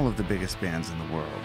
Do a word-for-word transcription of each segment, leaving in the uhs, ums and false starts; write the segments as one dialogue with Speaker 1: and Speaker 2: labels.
Speaker 1: all of the biggest bands in the world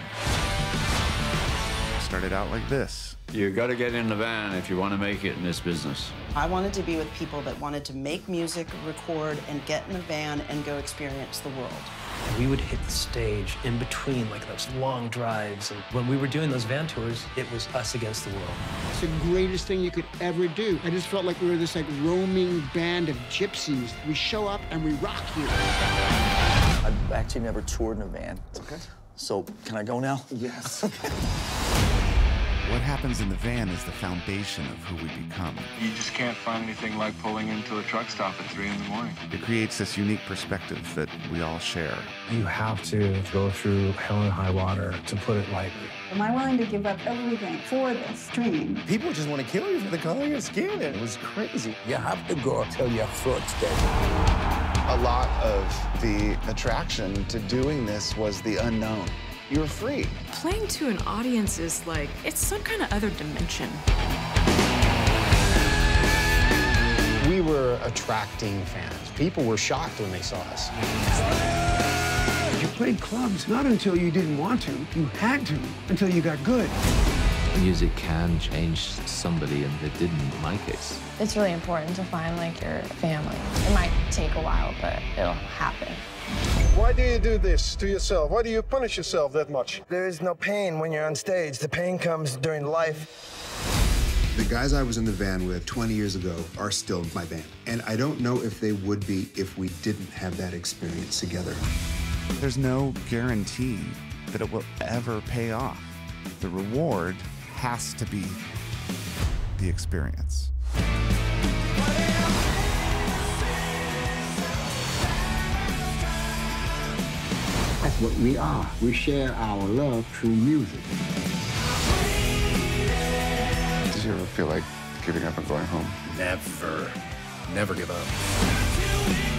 Speaker 1: started out like this.
Speaker 2: You gotta get in the van if you want to make it in this business.
Speaker 3: I wanted to be with people that wanted to make music, record, and get in a van and go experience the world.
Speaker 4: We would hit the stage in between, like those long drives. And when we were doing those van tours, it was us against the world.
Speaker 5: It's the greatest thing you could ever do. I just felt like we were this like roaming band of gypsies. We show up and we rock you.
Speaker 6: I've actually never toured in a van.
Speaker 7: It's okay.
Speaker 6: So, can I go now?
Speaker 7: Yes.
Speaker 1: What happens in the van is the foundation of who we become.
Speaker 8: You just can't find anything like pulling into a truck stop at three in the morning.
Speaker 1: It creates this unique perspective that we all share.
Speaker 9: You have to go through hell and high water, to put it lightly.
Speaker 10: Am I willing to give up everything for this dream?
Speaker 7: People just want to kill you for the color of your skin. It was crazy.
Speaker 6: You have to go till your foot's dead.
Speaker 11: A lot of the attraction to doing this was the unknown. You were free.
Speaker 12: Playing to an audience is like, it's some kind of other dimension.
Speaker 13: We were attracting fans. People were shocked when they saw us.
Speaker 5: You played clubs not until you didn't want to. You had to until you got good.
Speaker 14: Music can change somebody, and it didn't in my case.
Speaker 15: It's really important to find like your family. It might take a while, but it'll happen.
Speaker 16: Why do you do this to yourself? Why do you punish yourself that much?
Speaker 17: There is no pain when you're on stage. The pain comes during life.
Speaker 18: The guys I was in the van with twenty years ago are still my band. And I don't know if they would be if we didn't have that experience together.
Speaker 1: There's no guarantee that it will ever pay off. The reward has to be the experience.
Speaker 5: That's what we are. We share our love through music.
Speaker 11: Did you ever feel like giving up and going home?
Speaker 9: Never. Never give up.